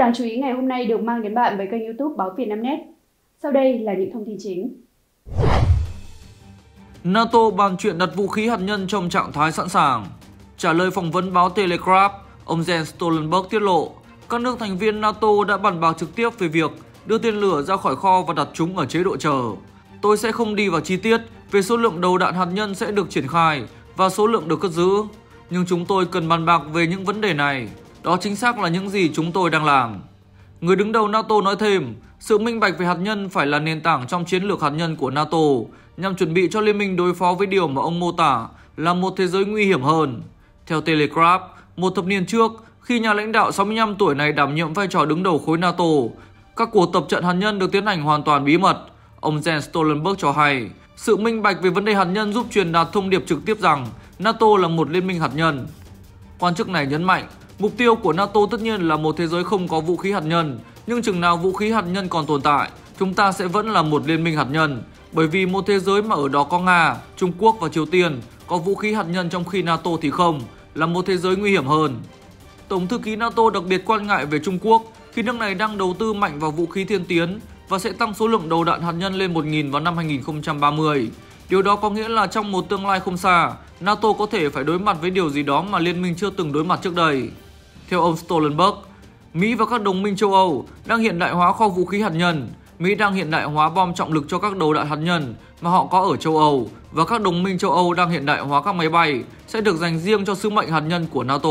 đáng chú ý ngày hôm nay được mang đến bạn bởi kênh YouTube Báo Vietnamnet. Sau đây là những thông tin chính. NATO bàn chuyện đặt vũ khí hạt nhân trong trạng thái sẵn sàng. Trả lời phỏng vấn báo Telegraph, ông Jens Stoltenberg tiết lộ các nước thành viên NATO đã bàn bạc trực tiếp về việc đưa tên lửa ra khỏi kho và đặt chúng ở chế độ chờ. Tôi sẽ không đi vào chi tiết về số lượng đầu đạn hạt nhân sẽ được triển khai và số lượng được cất giữ, nhưng chúng tôi cần bàn bạc về những vấn đề này. Đó chính xác là những gì chúng tôi đang làm. Người đứng đầu NATO nói thêm, sự minh bạch về hạt nhân phải là nền tảng trong chiến lược hạt nhân của NATO nhằm chuẩn bị cho liên minh đối phó với điều mà ông mô tả là một thế giới nguy hiểm hơn. Theo Telegraph, một thập niên trước, khi nhà lãnh đạo 65 tuổi này đảm nhiệm vai trò đứng đầu khối NATO, các cuộc tập trận hạt nhân được tiến hành hoàn toàn bí mật. Ông Jens Stoltenberg cho hay, sự minh bạch về vấn đề hạt nhân giúp truyền đạt thông điệp trực tiếp rằng NATO là một liên minh hạt nhân. Quan chức này nhấn mạnh, mục tiêu của NATO tất nhiên là một thế giới không có vũ khí hạt nhân, nhưng chừng nào vũ khí hạt nhân còn tồn tại, chúng ta sẽ vẫn là một liên minh hạt nhân, bởi vì một thế giới mà ở đó có Nga, Trung Quốc và Triều Tiên có vũ khí hạt nhân trong khi NATO thì không, là một thế giới nguy hiểm hơn. Tổng thư ký NATO đặc biệt quan ngại về Trung Quốc khi nước này đang đầu tư mạnh vào vũ khí tiên tiến và sẽ tăng số lượng đầu đạn hạt nhân lên 1.000 vào năm 2030. Điều đó có nghĩa là trong một tương lai không xa, NATO có thể phải đối mặt với điều gì đó mà liên minh chưa từng đối mặt trước đây. Theo ông Stoltenberg, Mỹ và các đồng minh châu Âu đang hiện đại hóa kho vũ khí hạt nhân. Mỹ đang hiện đại hóa bom trọng lực cho các đầu đạn hạt nhân mà họ có ở châu Âu, và các đồng minh châu Âu đang hiện đại hóa các máy bay sẽ được dành riêng cho sứ mệnh hạt nhân của NATO.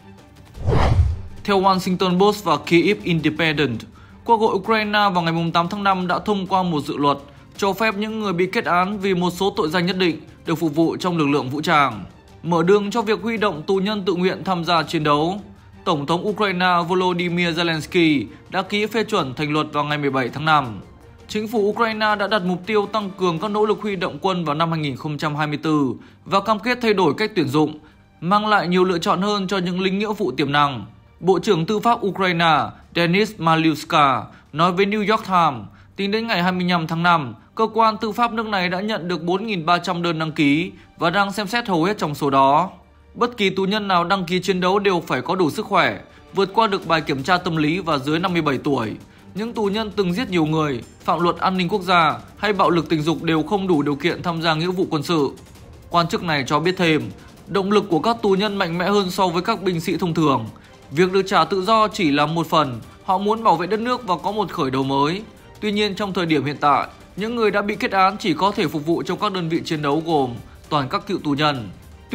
Theo Washington Post và Kyiv Independent, Quốc hội Ukraine vào ngày 8 tháng 5 đã thông qua một dự luật cho phép những người bị kết án vì một số tội danh nhất định được phục vụ trong lực lượng vũ trang, mở đường cho việc huy động tù nhân tự nguyện tham gia chiến đấu. Tổng thống Ukraine Volodymyr Zelensky đã ký phê chuẩn thành luật vào ngày 17 tháng 5. Chính phủ Ukraine đã đặt mục tiêu tăng cường các nỗ lực huy động quân vào năm 2024 và cam kết thay đổi cách tuyển dụng, mang lại nhiều lựa chọn hơn cho những lính nghĩa vụ tiềm năng. Bộ trưởng Tư pháp Ukraine Denis Malyuska nói với New York Times, tính đến ngày 25 tháng 5, cơ quan tư pháp nước này đã nhận được 4.300 đơn đăng ký và đang xem xét hầu hết trong số đó. Bất kỳ tù nhân nào đăng ký chiến đấu đều phải có đủ sức khỏe, vượt qua được bài kiểm tra tâm lý và dưới 57 tuổi. Những tù nhân từng giết nhiều người, phạm luật an ninh quốc gia hay bạo lực tình dục đều không đủ điều kiện tham gia nghĩa vụ quân sự. Quan chức này cho biết thêm, động lực của các tù nhân mạnh mẽ hơn so với các binh sĩ thông thường. Việc được trả tự do chỉ là một phần, họ muốn bảo vệ đất nước và có một khởi đầu mới. Tuy nhiên trong thời điểm hiện tại, những người đã bị kết án chỉ có thể phục vụ trong các đơn vị chiến đấu gồm toàn các cựu tù nhân.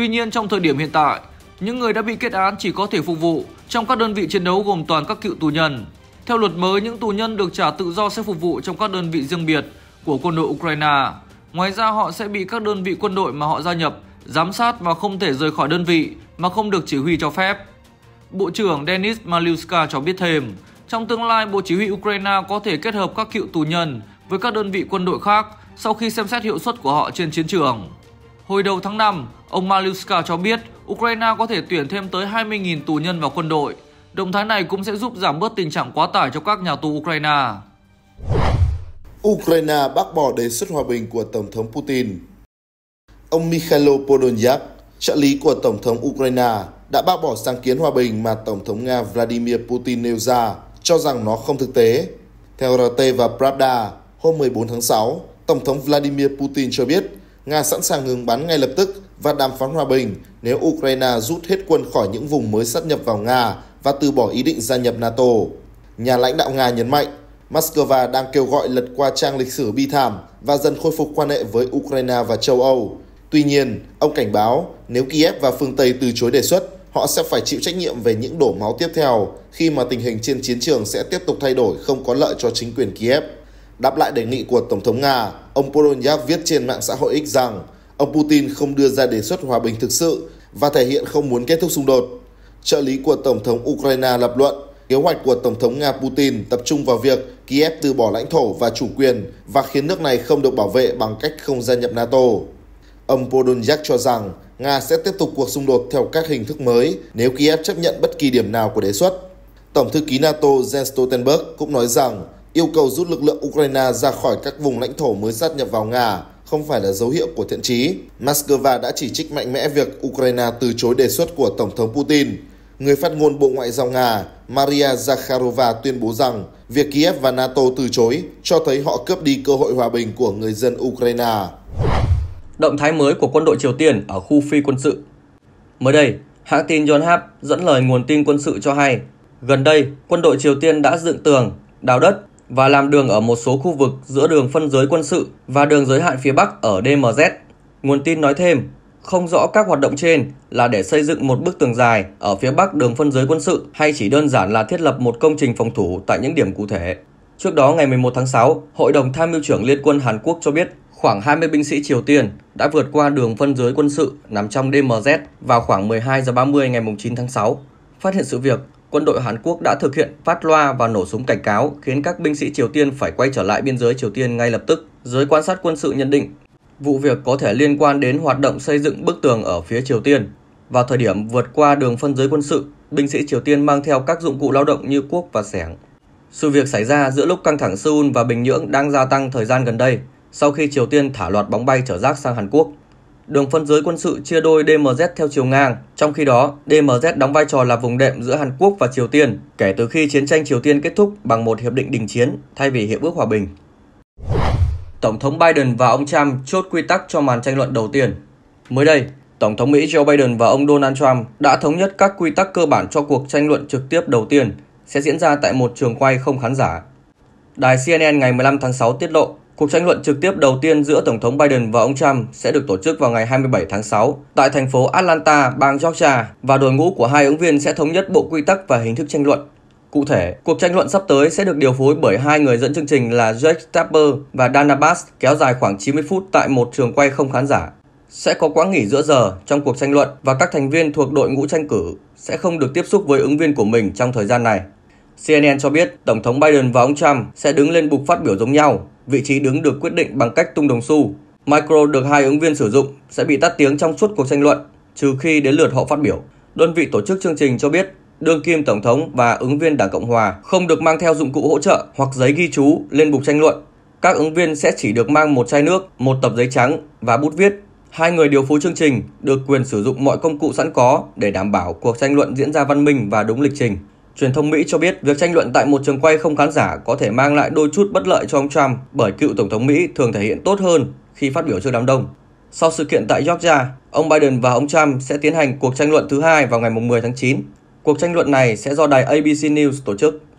Theo luật mới, những tù nhân được trả tự do sẽ phục vụ trong các đơn vị riêng biệt của quân đội Ukraine. Ngoài ra, họ sẽ bị các đơn vị quân đội mà họ gia nhập giám sát và không thể rời khỏi đơn vị mà không được chỉ huy cho phép. Bộ trưởng Denis Malyuska cho biết thêm, trong tương lai, Bộ Chỉ huy Ukraine có thể kết hợp các cựu tù nhân với các đơn vị quân đội khác sau khi xem xét hiệu suất của họ trên chiến trường. Hồi đầu tháng 5, ông Malyuska cho biết Ukraine có thể tuyển thêm tới 20.000 tù nhân vào quân đội. Động thái này cũng sẽ giúp giảm bớt tình trạng quá tải cho các nhà tù Ukraine. Ukraine bác bỏ đề xuất hòa bình của Tổng thống Putin. Ông Mikhailo Podolyak, trợ lý của Tổng thống Ukraine, đã bác bỏ sáng kiến hòa bình mà Tổng thống Nga Vladimir Putin nêu ra, cho rằng nó không thực tế. Theo RT và Pravda, hôm 14 tháng 6, Tổng thống Vladimir Putin cho biết Nga sẵn sàng ngừng bắn ngay lập tức và đàm phán hòa bình nếu Ukraine rút hết quân khỏi những vùng mới sát nhập vào Nga và từ bỏ ý định gia nhập NATO. Nhà lãnh đạo Nga nhấn mạnh, Moscow đang kêu gọi lật qua trang lịch sử bi thảm và dần khôi phục quan hệ với Ukraine và châu Âu. Tuy nhiên, ông cảnh báo nếu Kiev và phương Tây từ chối đề xuất, họ sẽ phải chịu trách nhiệm về những đổ máu tiếp theo khi mà tình hình trên chiến trường sẽ tiếp tục thay đổi không có lợi cho chính quyền Kiev. Đáp lại đề nghị của Tổng thống Nga, ông Podolyak viết trên mạng xã hội X rằng ông Putin không đưa ra đề xuất hòa bình thực sự và thể hiện không muốn kết thúc xung đột. Trợ lý của Tổng thống Ukraine lập luận, kế hoạch của Tổng thống Nga Putin tập trung vào việc Kiev từ bỏ lãnh thổ và chủ quyền và khiến nước này không được bảo vệ bằng cách không gia nhập NATO. Ông Podolyak cho rằng Nga sẽ tiếp tục cuộc xung đột theo các hình thức mới nếu Kiev chấp nhận bất kỳ điểm nào của đề xuất. Tổng thư ký NATO Jens Stoltenberg cũng nói rằng yêu cầu rút lực lượng Ukraine ra khỏi các vùng lãnh thổ mới sát nhập vào Nga không phải là dấu hiệu của thiện chí. Moscow đã chỉ trích mạnh mẽ việc Ukraine từ chối đề xuất của Tổng thống Putin. Người phát ngôn Bộ Ngoại giao Nga Maria Zakharova tuyên bố rằng việc Kiev và NATO từ chối cho thấy họ cướp đi cơ hội hòa bình của người dân Ukraine. Động thái mới của quân đội Triều Tiên ở khu phi quân sự. Mới đây, hãng tin Yonhap dẫn lời nguồn tin quân sự cho hay, gần đây quân đội Triều Tiên đã dựng tường, đào đất và làm đường ở một số khu vực giữa đường phân giới quân sự và đường giới hạn phía Bắc ở DMZ. Nguồn tin nói thêm, không rõ các hoạt động trên là để xây dựng một bức tường dài ở phía Bắc đường phân giới quân sự hay chỉ đơn giản là thiết lập một công trình phòng thủ tại những điểm cụ thể. Trước đó ngày 11 tháng 6, Hội đồng Tham mưu trưởng Liên quân Hàn Quốc cho biết khoảng 20 binh sĩ Triều Tiên đã vượt qua đường phân giới quân sự nằm trong DMZ vào khoảng 12 giờ 30 ngày 9 tháng 6. Phát hiện sự việc, quân đội Hàn Quốc đã thực hiện phát loa và nổ súng cảnh cáo khiến các binh sĩ Triều Tiên phải quay trở lại biên giới Triều Tiên ngay lập tức. Giới quan sát quân sự nhận định, vụ việc có thể liên quan đến hoạt động xây dựng bức tường ở phía Triều Tiên. Vào thời điểm vượt qua đường phân giới quân sự, binh sĩ Triều Tiên mang theo các dụng cụ lao động như cuốc và xẻng. Sự việc xảy ra giữa lúc căng thẳng Seoul và Bình Nhưỡng đang gia tăng thời gian gần đây, sau khi Triều Tiên thả loạt bóng bay chở rác sang Hàn Quốc. Đường phân giới quân sự chia đôi DMZ theo chiều ngang, trong khi đó DMZ đóng vai trò là vùng đệm giữa Hàn Quốc và Triều Tiên kể từ khi chiến tranh Triều Tiên kết thúc bằng một hiệp định đình chiến thay vì hiệp ước hòa bình. Tổng thống Biden và ông Trump chốt quy tắc cho màn tranh luận đầu tiên. Mới đây, Tổng thống Mỹ Joe Biden và ông Donald Trump đã thống nhất các quy tắc cơ bản cho cuộc tranh luận trực tiếp đầu tiên sẽ diễn ra tại một trường quay không khán giả. Đài CNN ngày 15 tháng 6 tiết lộ, cuộc tranh luận trực tiếp đầu tiên giữa Tổng thống Biden và ông Trump sẽ được tổ chức vào ngày 27 tháng 6 tại thành phố Atlanta, bang Georgia và đội ngũ của hai ứng viên sẽ thống nhất bộ quy tắc và hình thức tranh luận. Cụ thể, cuộc tranh luận sắp tới sẽ được điều phối bởi hai người dẫn chương trình là Jake Tapper và Dana Bash, kéo dài khoảng 90 phút tại một trường quay không khán giả. Sẽ có quãng nghỉ giữa giờ trong cuộc tranh luận và các thành viên thuộc đội ngũ tranh cử sẽ không được tiếp xúc với ứng viên của mình trong thời gian này. CNN cho biết Tổng thống Biden và ông Trump sẽ đứng lên bục phát biểu giống nhau. Vị trí đứng được quyết định bằng cách tung đồng xu. Micro được hai ứng viên sử dụng sẽ bị tắt tiếng trong suốt cuộc tranh luận, trừ khi đến lượt họ phát biểu. Đơn vị tổ chức chương trình cho biết đương kim Tổng thống và ứng viên Đảng Cộng Hòa không được mang theo dụng cụ hỗ trợ hoặc giấy ghi chú lên bục tranh luận. Các ứng viên sẽ chỉ được mang một chai nước, một tập giấy trắng và bút viết. Hai người điều phối chương trình được quyền sử dụng mọi công cụ sẵn có để đảm bảo cuộc tranh luận diễn ra văn minh và đúng lịch trình. Truyền thông Mỹ cho biết việc tranh luận tại một trường quay không khán giả có thể mang lại đôi chút bất lợi cho ông Trump bởi cựu Tổng thống Mỹ thường thể hiện tốt hơn khi phát biểu trước đám đông. Sau sự kiện tại Georgia, ông Biden và ông Trump sẽ tiến hành cuộc tranh luận thứ hai vào ngày 10 tháng 9. Cuộc tranh luận này sẽ do đài ABC News tổ chức.